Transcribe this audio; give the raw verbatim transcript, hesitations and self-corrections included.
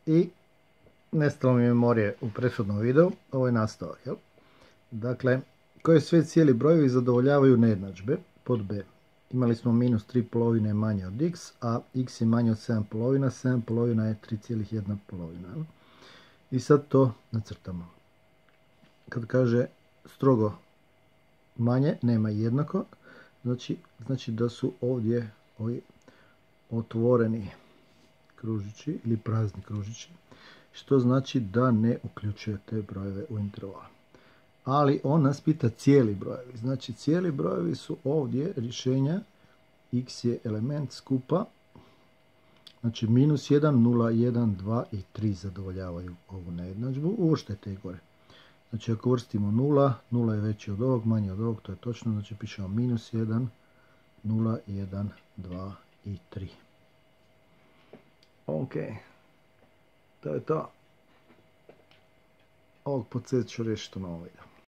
I nestalo mi je memorije u prethodnom videu, ovo je nastavak, jel? Dakle, koje sve cijeli brojevi zadovoljavaju nejednadžbe, pod B. Imali smo minus tri polovine manje od x, a x je manje od sedam polovina, sedam polovina je tri zarez jedna polovina. I sad to nacrtamo. Kad kaže strogo manje, nema jednako, znači, znači da su ovdje ovi otvoreni kružići ili prazni kružići, što znači da ne uključuje te brojeve u interval. Ali on nas pita cijeli brojevi. Znači cijeli brojevi su ovdje rješenja, x je element skupa, znači minus jedan, nula, jedan, dva i tri zadovoljavaju ovu nejednadžbu. Uvrštajte ih gore. Znači ako uvrstimo nula, nula je veći od ovog, manje od ovog, to je točno, znači pišemo minus jedan, nula, jedan, dva i tri. Ok, to je to. Ovog podsjet ću riješiti u novom videu.